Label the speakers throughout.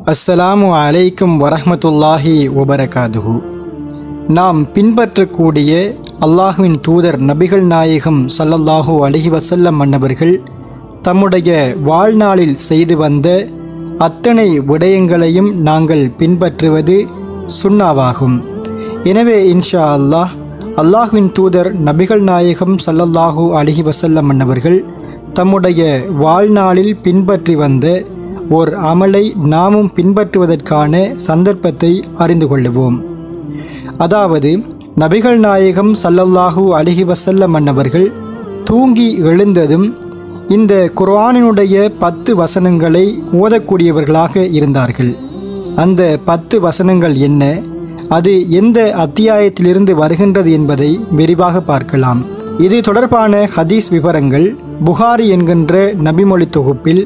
Speaker 1: அஸ்ஸலாமு அலைக்கும் வரஹ்மத்துல்லாஹி வபரகாதுஹு. நாம் பின்பற்றக்கூடிய அல்லாஹுவின் தூதர் நபிகள் நாயகம் ஸல்லல்லாஹு அலைஹி வஸல்லம் அன்னவர்கள் தம்முடைய வாழ்நாளில் செய்து வந்த அத்தனை விடயங்களையும் நாங்கள் பின்பற்றுவது சுன்னாவாகும். எனவே இன்ஷா அல்லாஹ் அல்லாஹுவின் தூதர் நபிகள் நாயகம் ஸல்லல்லாஹு அலைஹி வஸல்லம் அன்னவர்கள் தம்முடைய வாழ்நாளில் பின்பற்றி வந்த ஓர் அமலை நாமும் பின்பற்றுவதற்கான சந்தர்ப்பத்தை அறிந்து கொள்ளுவோம். அதாவது நபிகள் நாயகம் ஸல்லல்லாஹு அலைஹி வஸல்லம் அன்னவர்கள் தூங்கி எழுந்ததும் இந்த குர்ஆனினுடைய 10 வசனங்களை ஓதக்கூடியவர்களாக இருந்தார்கள். அந்த 10 வசனங்கள் என்ன, அது எந்த அத்தியாயத்திலிருந்து வருகின்றது என்பதை விரிவாக பார்க்கலாம். இது தொடர்பான ஹதீஸ் விவரங்கள் புகாரி என்கின்ற நபிமொழி தொகுப்பில்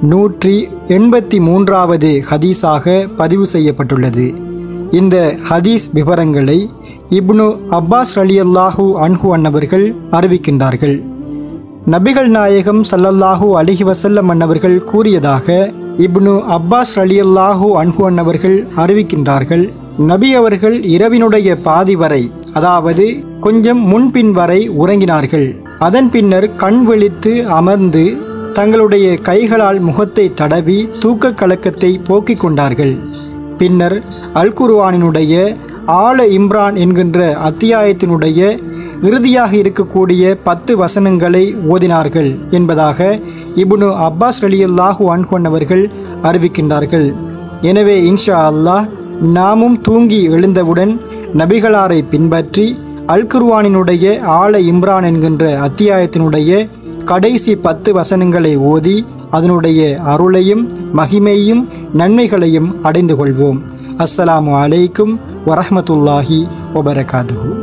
Speaker 1: 183வது ஹதீஸாக பதிவு செய்யப்பட்டுள்ளது. இந்த ஹதீஸ் விவரங்களை இப்னு அப்பாஸ் ரலியல்லாஹு அன்ஹு அன்னவர்கள் அறிவிக்கின்றார்கள். நபிகள் நாயகம் ஸல்லல்லாஹு அலைஹி வஸல்லம் அன்னவர்கள் கூறியதாக இப்னு அப்பாஸ் ரலியல்லாஹு அன்ஹு அன்னவர்கள் அறிவிக்கின்றார்கள். நபி அவர்கள் இரவினுடைய பாதி வரை, அதாவது கொஞ்சம் முன்பின் வரை உறங்கினார்கள். அதன் பின்னர் கண் விழித்து அமர்ந்து தங்களுடைய கைகளால் முகத்தை தடவி தூக்க கலக்கத்தை போக்கிக் கொண்டார்கள். பின்னர் அல் குர்ஆனினுடைய ஆல இம்ரான் என்கின்ற அத்தியாயத்தினுடைய இறுதியாக இருக்கக்கூடிய 10 வசனங்களை ஓதினார்கள் என்பதாக இப்னு அப்பாஸ் ரலியல்லாஹு அன்ஹு அவர்கள் அறிவிக்கின்றார்கள். எனவே இன்ஷா அல்லாஹ் நாமும் தூங்கி எழுந்தவுடன் நபிகளாரை பின்பற்றி அல் குர்ஆனினுடைய ஆல இம்ரான் என்கின்ற அத்தியாயத்தினுடைய கடைசி 10 வசனங்களை ஓதி அதனுடைய அருளையும் மகிமையும் நன்மைகளையும் அடைந்து கொள்வோம். அஸ்ஸலாமு அலைக்கும் வரஹ்மத்துல்லாஹி வபரகாதுஹு.